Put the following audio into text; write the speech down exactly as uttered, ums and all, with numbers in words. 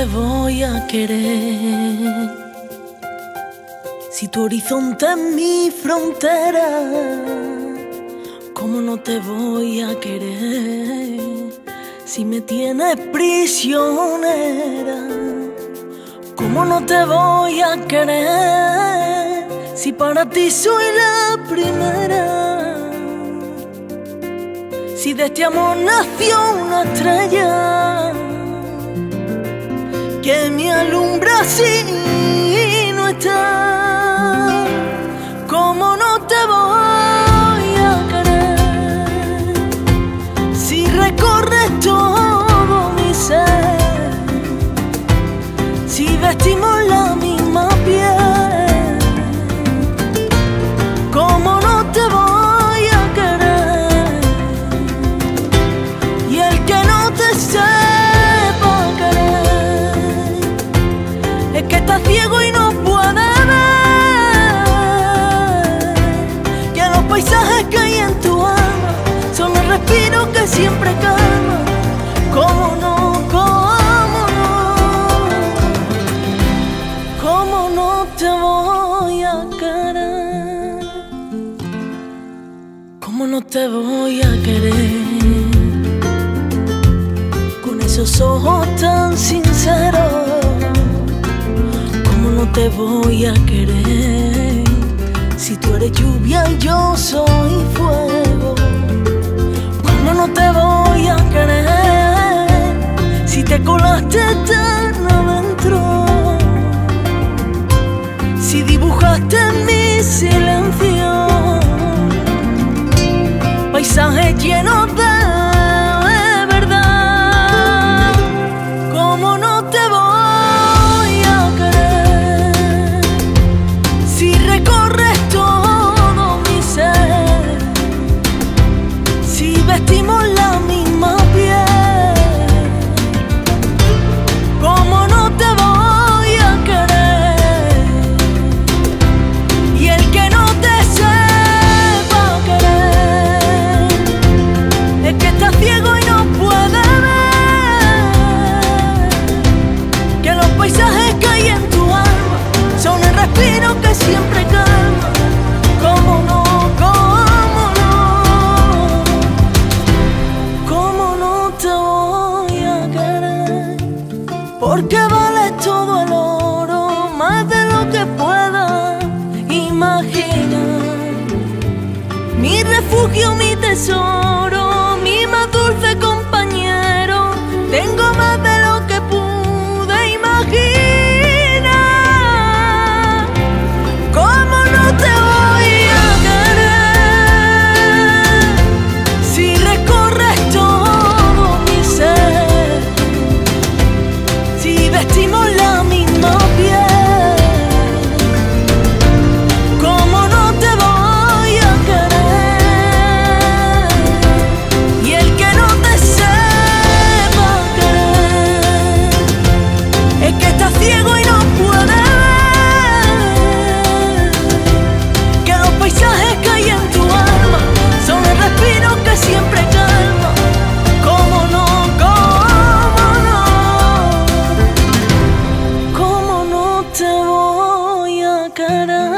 voy a querer si tu horizonte es mi frontera? ¿Cómo no te voy a querer si me tienes prisionera? ¿Cómo no te voy a querer si para ti soy la primera? Si de este amor nació una estrella que me alumbra si no está, ¿cómo no te voy a querer si recorres todo mi ser, si vestimos la misma piel? ¿Cómo no te voy a querer? Y el que no te sepa querer es que está ciego y no puede ver que los paisajes que hay en tu alma son el respiro que siempre calma. ¿Cómo no? ¿Cómo no? ¿Cómo no te voy a querer? ¿Cómo no te voy a querer con esos ojos tan sinceros? No te voy a querer si tú eres lluvia y yo soy fuego. ¿Cómo no te voy a querer si te colaste tan adentro? Si dibujaste en mi silencio paisajes llenos de verdad. ¿Cómo no te voy si recorres todo mi ser, si vestimos la misma piel? ¿Cómo no te voy a querer? Y el que no te sepa querer es que está ciego y no puede ver que los paisajes que hay en tu alma son el respiro que siempre calma. ¿Cómo no? ¿Cómo no? ¿Cómo no te voy a querer? Porque vale todo el oro, más de lo que pueda imaginar. Mi refugio, mi tesoro, mi más dulce compañero. Tengo más de lo que pude imaginar. ¿Cómo no te voy a querer si recorres todo mi ser, si vestimos la misma piel? ¿Cómo no te voy a querer? Y el que no te sepa querer es que está ciego y no puede siempre calma. ¿Cómo no? ¿Cómo no? ¿Cómo no te voy a querer?